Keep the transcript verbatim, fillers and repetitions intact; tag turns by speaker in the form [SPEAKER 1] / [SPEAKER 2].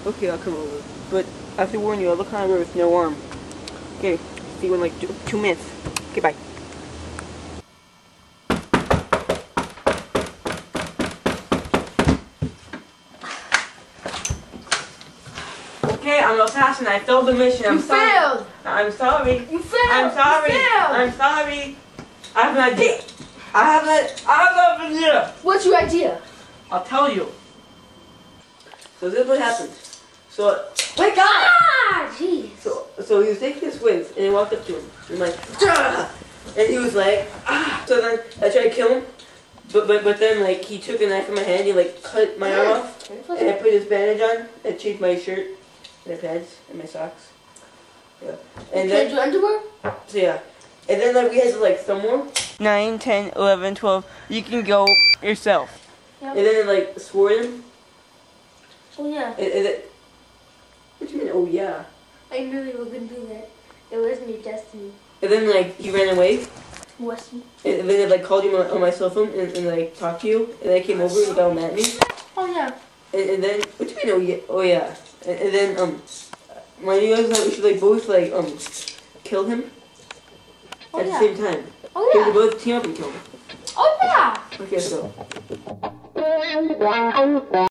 [SPEAKER 1] Okay, I'll come over. But I have to warn you, I look kind of with no arm. Okay, see you in like two, two minutes. Okay, bye. Okay, I'm an assassin. I failed the mission. I'm
[SPEAKER 2] You
[SPEAKER 1] sorry.
[SPEAKER 2] failed.
[SPEAKER 1] I'm sorry.
[SPEAKER 2] You failed.
[SPEAKER 1] I'm sorry.
[SPEAKER 2] You failed.
[SPEAKER 1] I'm sorry. I have an idea. I have a. I have an idea.
[SPEAKER 2] What's your idea?
[SPEAKER 1] I'll tell you. So this is what happened. So
[SPEAKER 2] Wake up! Ah, jeez.
[SPEAKER 1] so so he was taking his wings and I walked up to him. And I'm like, "Duh!" And he was like, ah. So then I tried to kill him, but but but then like he took a knife in my hand. He like cut my arm off, and I put this bandage on. And changed my shirt, and my pants, and my socks. Yeah. And
[SPEAKER 2] you
[SPEAKER 1] then
[SPEAKER 2] your underwear?
[SPEAKER 1] so yeah. And then like we had to like somewhere. Nine, ten, eleven, twelve. You can go yourself.
[SPEAKER 2] Yep.
[SPEAKER 1] And then it like swore him.
[SPEAKER 2] Oh yeah.
[SPEAKER 1] And, and it, what do you mean? Oh yeah.
[SPEAKER 2] I knew you were gonna do that. It wasn't your destiny.
[SPEAKER 1] And then like he ran away.
[SPEAKER 2] Wasn't.
[SPEAKER 1] And, and then it like called you on, on my cell phone and, and like talked to you. And then I came over and got mad at me.
[SPEAKER 2] Oh yeah.
[SPEAKER 1] And, and then what do you mean? Oh yeah. Oh yeah. And, and then um, my you guys like we should like both like um kill him
[SPEAKER 2] Oh,
[SPEAKER 1] at
[SPEAKER 2] yeah.
[SPEAKER 1] the same time.
[SPEAKER 2] Oh
[SPEAKER 1] We
[SPEAKER 2] yeah.
[SPEAKER 1] should both team up and kill him.
[SPEAKER 2] Oh yeah.
[SPEAKER 1] Okay, so.